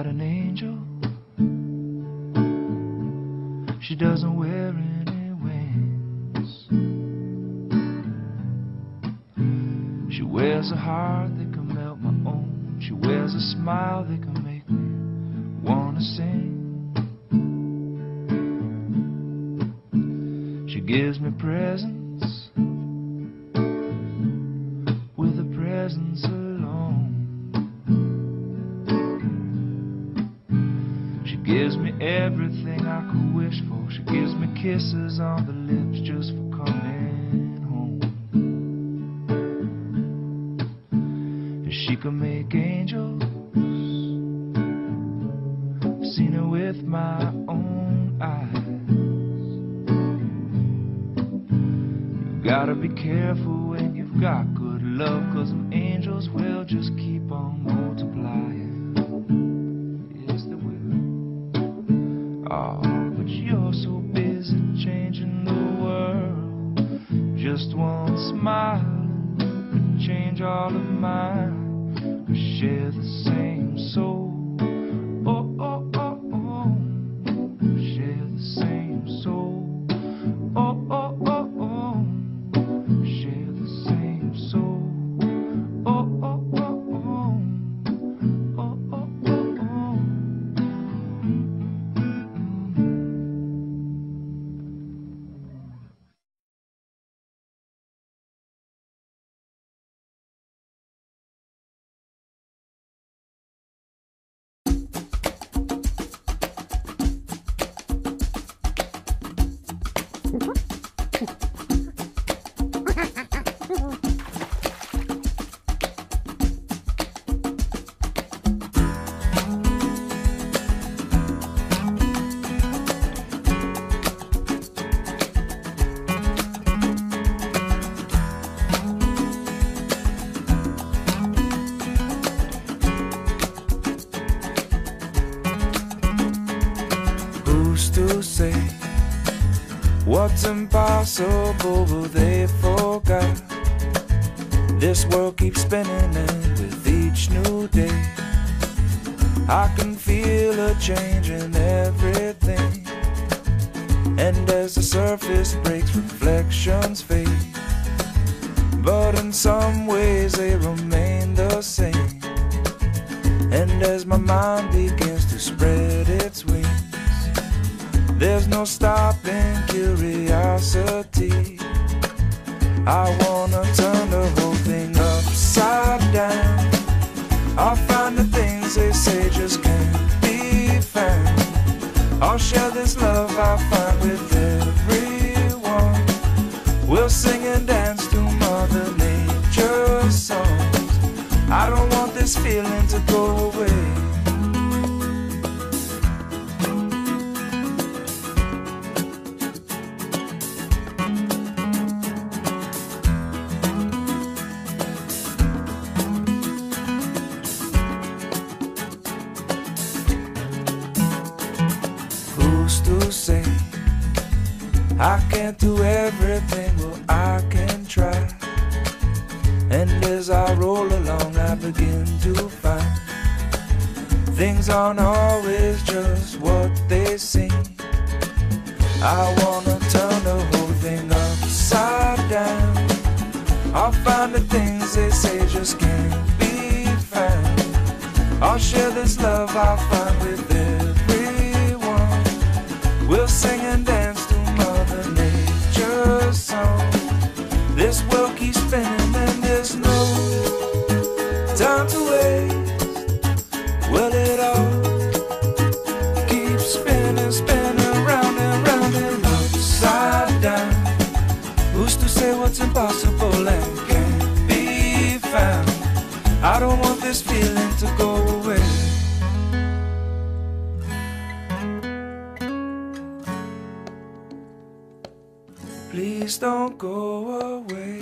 got an angel. She doesn't wear any wings. She wears a heart that can melt my own. She wears a smile that can make me wanna sing. She gives me presents with a presence alone. She gives me everything I could wish for. She gives me kisses on the lips just for coming home. And she can make angels. I've seen her with my own eyes. You gotta be careful when you've got good love, 'cause them angels will just keep on multiplying. Yes, they will. Oh, but you're so busy changing the world. Just one smile could change all of mine. We share the same soul. Oh, oh, oh, oh. We share the same soul. Oh, oh, oh, oh. We share the same soul. Oh, oh, oh, oh. Oh, oh, oh, oh. Who's to say what's impossible? Will they forgot? This world keeps spinning, and with each new day I can feel a change in everything. And as the surface breaks, reflections fade, but in some ways they remain the same. And as my mind begins to spread its wings, there's no stopping curiosity. I wanna turn the whole thing upside down. I'll find the things they say just can't be found. I'll share this love I find with everyone. We'll sing and dance to Mother Nature's songs. I don't want this feeling to go away. Who's to say I can't do everything? Well, I can try. And as I roll along, I begin to find things aren't always just what they seem. I wanna turn the whole thing upside down. I'll find the things they say just can't be found. I'll share this love I find with everyone. We'll sing and dance to Mother Nature's song. This world keeps spinning and there's no time to waste. Well, it all keeps spinning, spinning round and round and upside down. Who's to say what's impossible and can't be found? I don't want this feeling to go away. Please don't go away.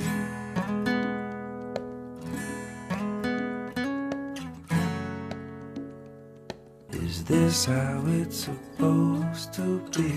Is this how it's supposed to be?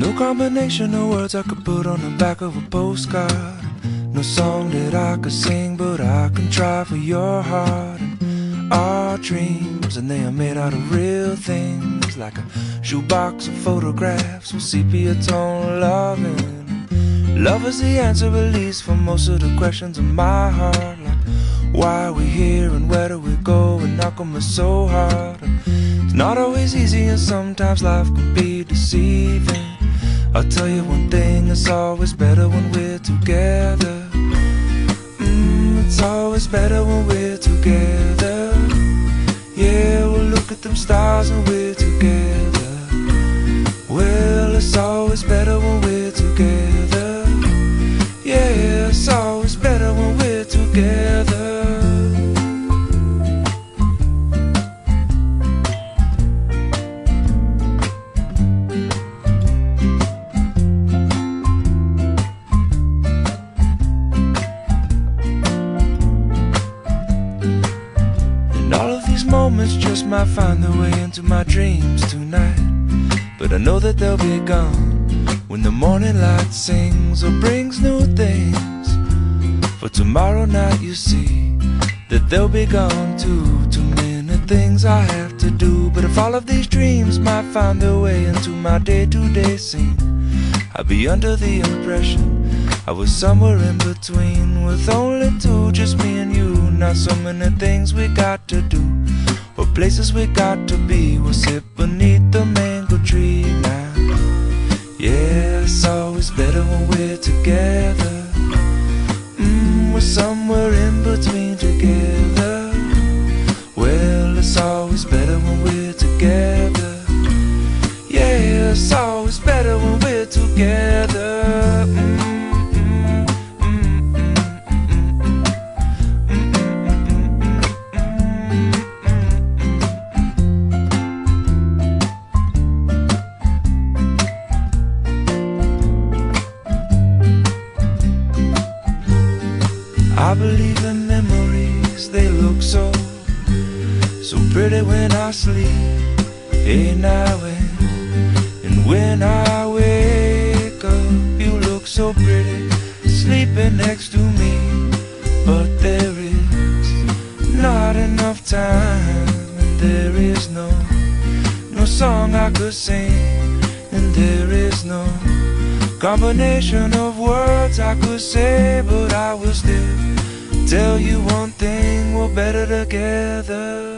no combination of words I could put on the back of a postcard. No song that I could sing, but I can try for your heart. And our dreams, and they are made out of real things, like a shoebox of photographs with sepia tone loving. Love is the answer, at least, for most of the questions in my heart, like why are we here and where do we go, and how come it's so hard. It's not always easy, and sometimes life can be deceiving. I'll tell you one thing, it's always better when we're together. It's always better when we're together. Yeah, we'll look at them stars and we're together. Well, it's always better when we're together. Yeah, it's always better when we're together. Moments just might find their way into my dreams tonight, but I know that they'll be gone when the morning light sings or brings new things. For tomorrow night you see that they'll be gone too. Too many things I have to do, but if all of these dreams might find their way into my day-to-day scene, I'd be under the impression I was somewhere in between, with only two, just me and you. Not so many things we got to do, or places we got to be. We'll sit beneath the mango tree now. Yeah, it's always better when we're together. We're somewhere in between together. Well, it's always better when we're together. Yeah, it's always better when we're together. I believe in memories, they look so pretty when I sleep. Hey, now and when I wake up, you look so pretty sleeping next to me. But there is not enough time, and there is no song I could sing, and there is no combination of words I could say, but I will still tell you one thing, we're better together.